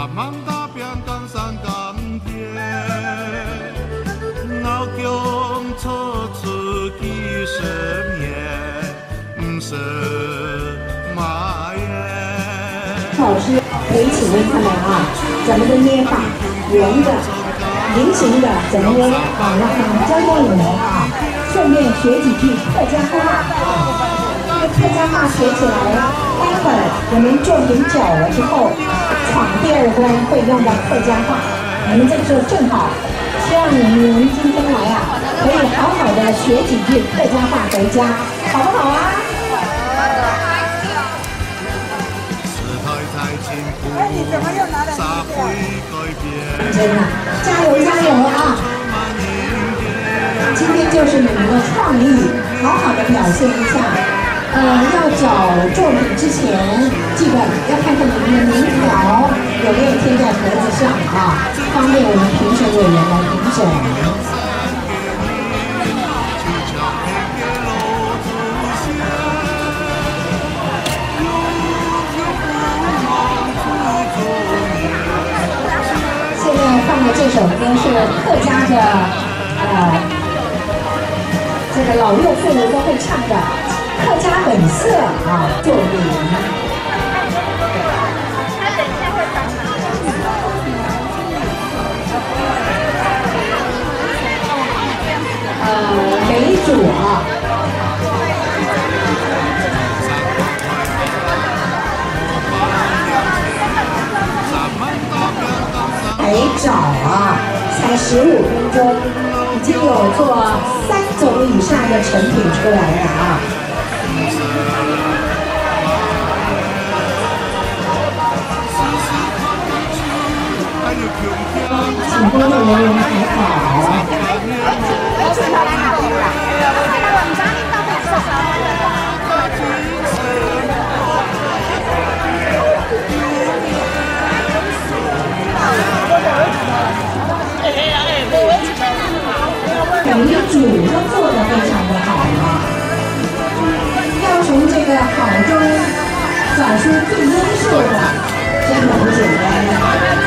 梦踏遍江山甘甜，老姜初出几十年，不是马耶。 老师可以请问他们啊，怎么个捏法？圆的、菱形的怎么捏？啊，让他们教教你们啊，顺便学几句客家话。这个客家话学起来，待会儿我们做饼饺了之后，闯第二关会用到客家话。你们这个时候正好，希望你们今天来啊，可以好好的学几句客家话回家，好不好啊？ 哎，你怎么又拿了这个？ 真的，加油加油啊！今天就是你们的创意，好好的表现一下。要找作品之前，记得要看看你们的名条有没有贴在盒子上啊，方便我们评审委员来评审。现在放的这首歌是客家的，这个老幼妇孺都会唱的客家本色啊作品。梅主啊。才找啊，才15分钟，已经有做3种以上的成品出来了啊！请工作人员排好。每一组都做得非常的好啊！要从这个好中找出最优秀的，真的不简单。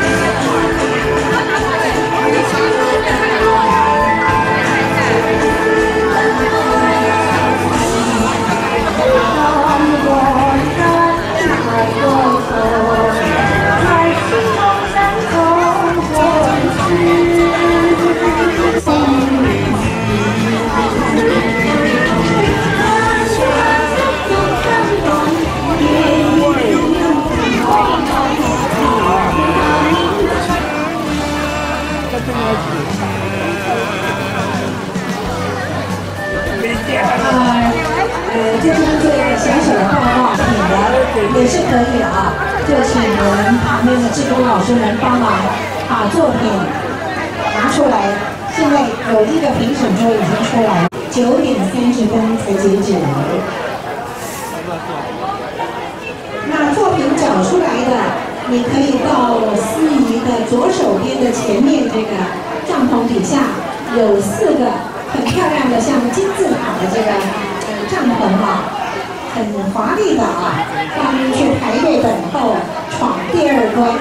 这边这个小小的画画品的也是可以的啊，就请我们旁边的志工老师们帮忙把作品拿出来。现在有一个评审桌已经出来了，9点30分才截止。那作品找出来的，你可以到司仪的左手边的前面这个帐篷底下，有4个很漂亮的像金字塔的这个帐篷啊，很华丽的啊，让您去排队等候闯第2关。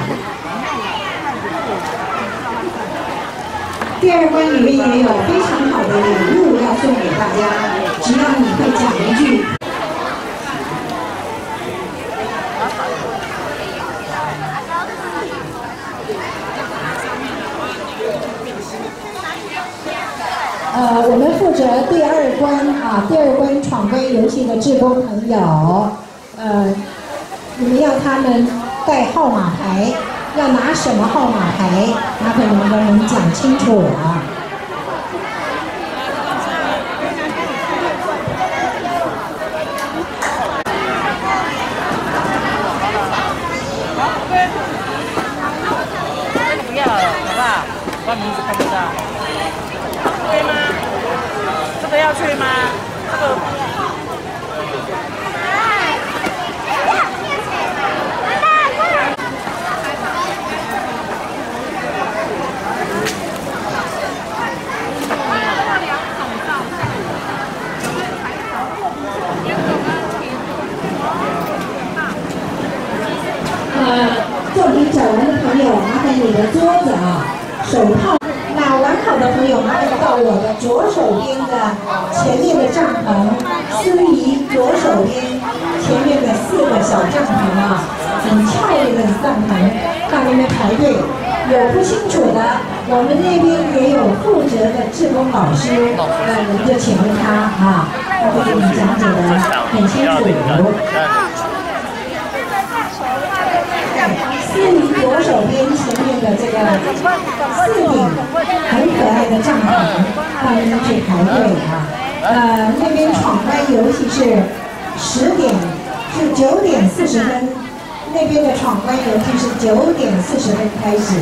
第2关里面也有非常好的礼物要送给大家，只要你会讲一句。我们负责第2关啊，第2关闯关游戏的志工朋友，你们要他们带号码牌，要拿什么号码牌，麻烦你们帮忙讲清楚啊。 不要了，好不好？把名字看不到。对吗？这个要去吗？这个。 作品找完的理你的桌子啊，手套。那玩好的朋友麻烦到我的左手边的前面的帐篷，司仪左手边前面的4个小帐篷啊，很漂亮的帐篷，到那边排队。有不清楚的，我们那边也有负责的志工老师，你们就请问他啊，他会给你讲解的很清楚。司仪左手边前面的这个4顶很可爱的帐篷，到那边去排队啊。那边闯关游戏是9点40分，那边的闯关游戏是9点40分开始。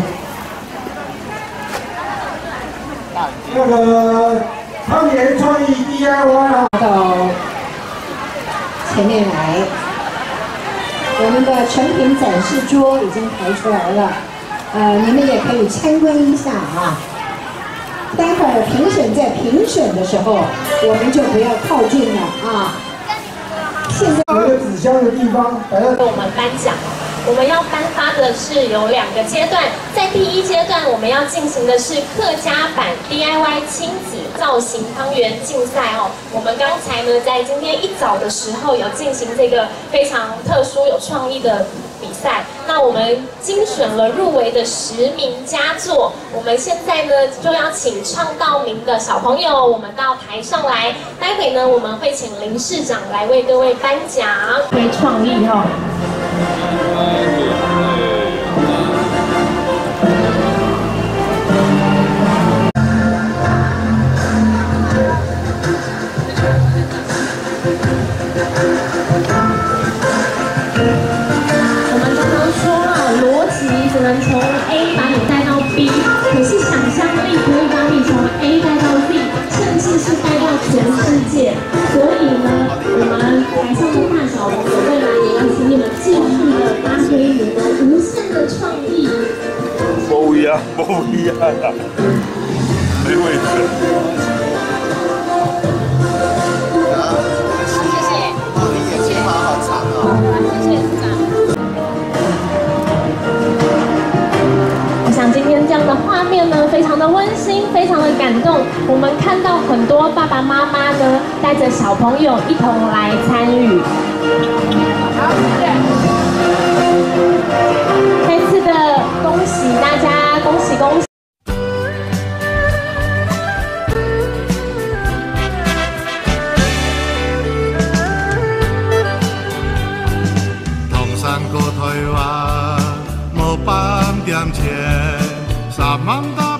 那个汤圆创意 DIY 到前面来。我们的成品展示桌已经排出来了，你们也可以参观一下啊。待会儿评审在评审的时候，我们就不要靠近了啊。现在有个纸箱的地方， 我们颁奖。我们要颁发的是有2个阶段，在第1阶段，我们要进行的是客家版 DIY 亲子造型汤圆竞赛哦。我们刚才呢，在今天一早的时候有进行这个非常特殊、有创意的比赛。那我们精选了入围的10名佳作，我们现在呢就要请唱到名的小朋友，我们到台上来。待会呢，我们会请林市长来为各位颁奖。为创意哦。只能从 A 把你带到 B， 可是想象力可以把你从 A 带到 Z， 甚至是带到全世界。所以呢，我们台上的大小朋友未来也要请你们继续的发挥你们无限的创意。 不一样啊！没位置。 谢谢。你眼睫毛好长哦。谢谢市长。像今天这样的画面呢，非常的温馨，非常的感动。我们看到很多爸爸妈妈呢，带着小朋友一同来参与。好，谢谢。再次的恭喜大家，恭喜恭喜！ 唐山过台灣，無半點錢，3萬多。